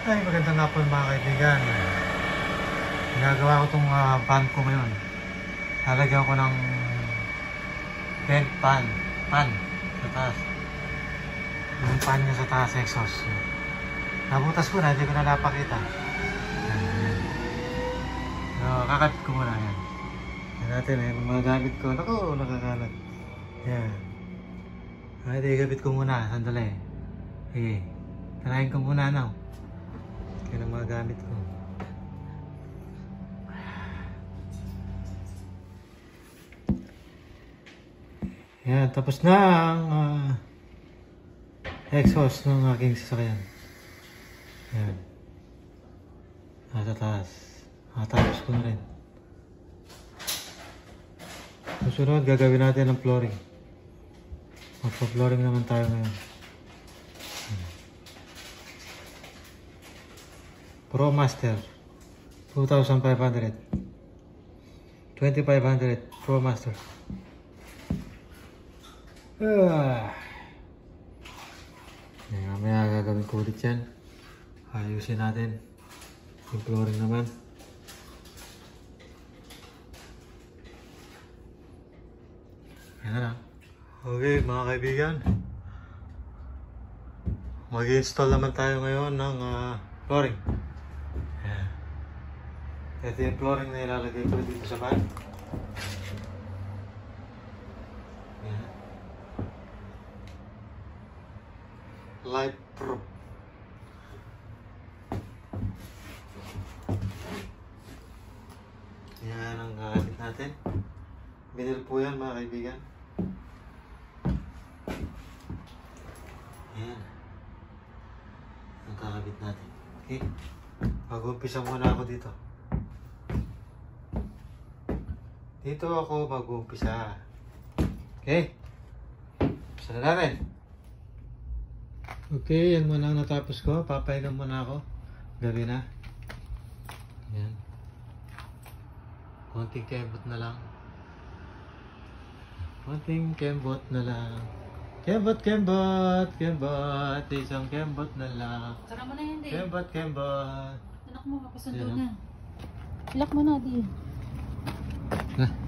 Ay, magandang hapon mga kaibigan. Ginagawa ko itong pan ko ngayon. Lalagyan ko ng vent pan sa taas. Yung pan niya sa taas, exhaust. Nabutas ko na, hindi ko na napakita. Yan. So, kakapit ko muna yan. Yan natin yung mga gamit ko. Naku, nakakalat. Yan. Ay, ikapit ko muna, sandali. Sige, tanayin ko muna now. Yan ang mga gamit ko. Yan, tapos na ang exhaust ng aking sasakyan. Yan. Nasa taas. Tapos ko na rin. Susunod, gagawin natin ang flooring. Magpa-flooring naman tayo ngayon. ProMaster 2,500 2,500 ProMaster. Mamaya gagawin ko ulit yan. Ayusin natin yung flooring naman. Yan na lang. Okay mga kaibigan, mag-install naman tayo ngayon ng flooring. Ito yung flooring na ilalagay ko dito sa van. Yan. Light proof. Yan ang kakabit natin. Binil po yan mga kaibigan. Yan ang kakabit natin. Okay, mag-umpisa muna ako dito. Dito ako mag-uumpisa. Okay? Umpisa na natin. Okay, yan muna ang natapos ko. Papahinga muna ako. Gabi na. Yan. Konting kembot na lang. Konting kembot na lang. Kembot, kembot, kembot. Isang kembot na lang. Sara mo na yan, di. Kembot, kembot. Anak mo, mapasundo na. Lock mo na, di. Nah.